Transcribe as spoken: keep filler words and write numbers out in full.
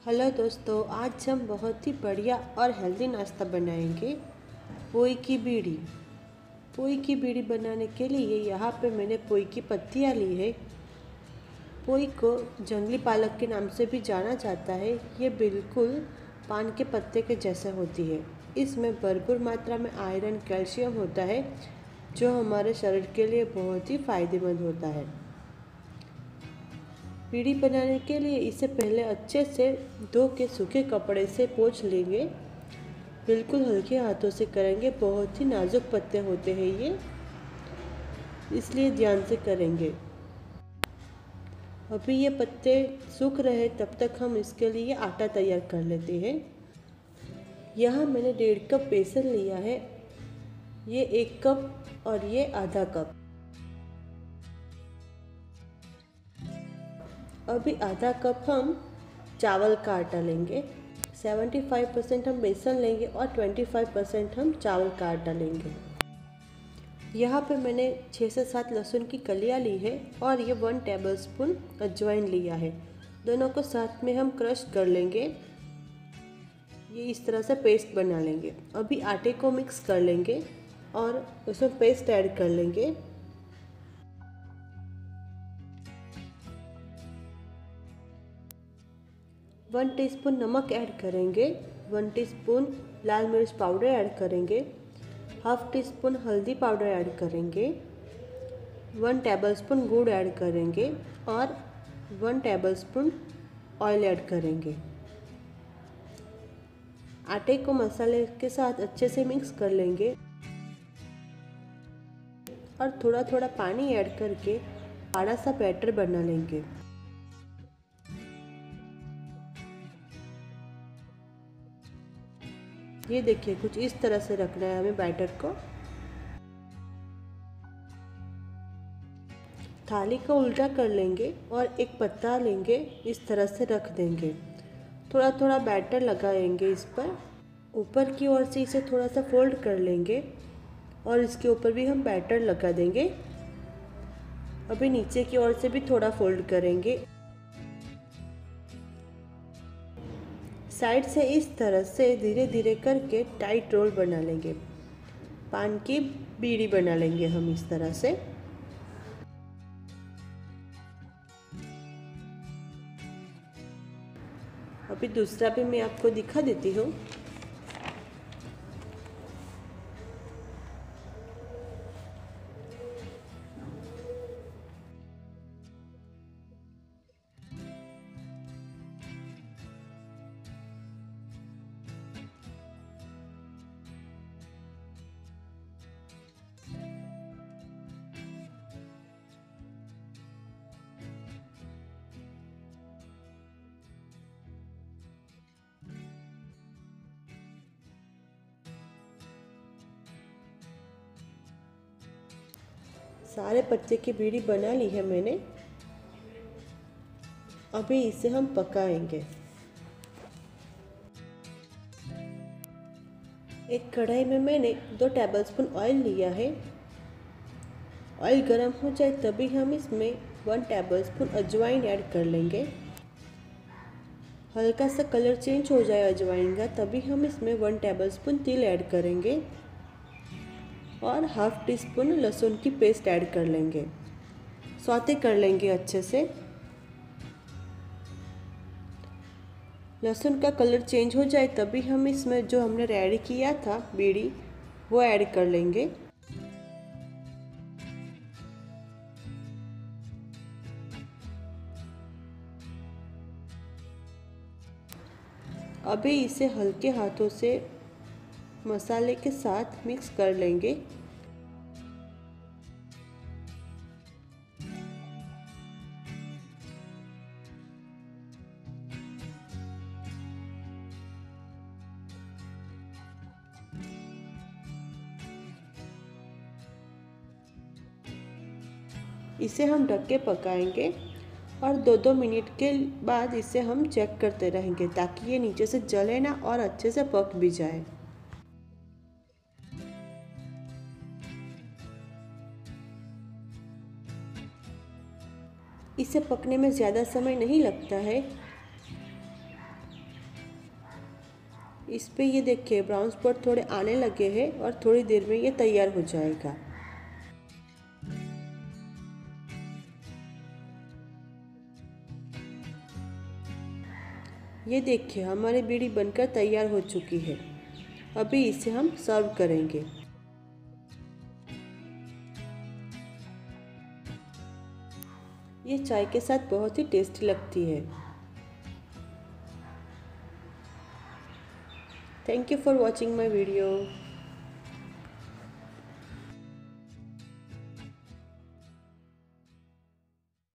Hello दोस्तों, आज हम बहुत ही बढ़िया और हेल्दी नाश्ता बनाएंगे, पोई की बीड़ी। पोई की बीड़ी बनाने के लिए यहाँ पे मैंने पोई की पत्तियाँ ली है। पोई को जंगली पालक के नाम से भी जाना जाता है। ये बिल्कुल पान के पत्ते के जैसे होती है। इसमें भरपूर मात्रा में आयरन, कैल्शियम होता है, जो हमारे शरीर के लिए बहुत ही फायदेमंद होता है। बीड़ी बनाने के लिए इसे पहले अच्छे से धो के सूखे कपड़े से पोंछ लेंगे। बिल्कुल हल्के हाथों से करेंगे, बहुत ही नाजुक पत्ते होते हैं ये, इसलिए ध्यान से करेंगे। अभी ये पत्ते सूख रहे, तब तक हम इसके लिए आटा तैयार कर लेते हैं। यहाँ मैंने डेढ़ कप बेसन लिया है, ये एक कप और ये आधा कप। अभी आधा कप हम चावल का आटा लेंगे। पचहत्तर परसेंट हम बेसन लेंगे और पच्चीस परसेंट हम चावल का आटा लेंगे। यहाँ पे मैंने छः से सात लहसुन की कलियाँ ली है और ये वन टेबलस्पून अजवाइन लिया है। दोनों को साथ में हम क्रश कर लेंगे। ये इस तरह से पेस्ट बना लेंगे। अभी आटे को मिक्स कर लेंगे और उसमें पेस्ट ऐड कर लेंगे। वन टीस्पून नमक ऐड करेंगे, वन टीस्पून लाल मिर्च पाउडर ऐड करेंगे, हाफ टी स्पून हल्दी पाउडर ऐड करेंगे, वन टेबलस्पून गुड़ ऐड करेंगे और वन टेबलस्पून ऑयल ऐड करेंगे। आटे को मसाले के साथ अच्छे से मिक्स कर लेंगे और थोड़ा थोड़ा पानी ऐड करके गाढ़ा सा बैटर बना लेंगे। ये देखिए, कुछ इस तरह से रखना है हमें बैटर को। थाली को उल्टा कर लेंगे और एक पत्ता लेंगे, इस तरह से रख देंगे। थोड़ा थोड़ा बैटर लगाएंगे इस पर। ऊपर की ओर से इसे थोड़ा सा फोल्ड कर लेंगे और इसके ऊपर भी हम बैटर लगा देंगे। अभी नीचे की ओर से भी थोड़ा फोल्ड करेंगे। साइड से इस तरह से धीरे धीरे करके टाइट रोल बना लेंगे। पान की बीड़ी बना लेंगे हम इस तरह से। अभी दूसरा भी मैं आपको दिखा देती हूँ। सारे पत्ते की बीड़ी बना ली है मैंने। अभी इसे हम पकाएंगे। एक कढ़ाई में मैंने दो टेबलस्पून ऑयल लिया है। ऑयल गर्म हो जाए तभी हम इसमें वन टेबलस्पून अजवाइन ऐड कर लेंगे। हल्का सा कलर चेंज हो जाए अजवाइन का, तभी हम इसमें वन टेबलस्पून तिल ऐड करेंगे और हाफ टी स्पून लहसुन की पेस्ट ऐड कर लेंगे। सौते कर लेंगे अच्छे से। लहसुन का कलर चेंज हो जाए तभी हम इसमें जो हमने रेडी किया था बीड़ी, वो ऐड कर लेंगे। अभी इसे हल्के हाथों से मसाले के साथ मिक्स कर लेंगे। इसे हम ढक के पकाएंगे और दो दो मिनट के बाद इसे हम चेक करते रहेंगे, ताकि ये नीचे से जले ना और अच्छे से पक भी जाए। इसे पकने में ज़्यादा समय नहीं लगता है। इस पे ये देखिए ब्राउन स्पॉट थोड़े आने लगे हैं और थोड़ी देर में ये तैयार हो जाएगा। ये देखिए हमारी बीड़ी बनकर तैयार हो चुकी है। अभी इसे हम सर्व करेंगे। ये चाय के साथ बहुत ही टेस्टी लगती है। Thank you for watching my video.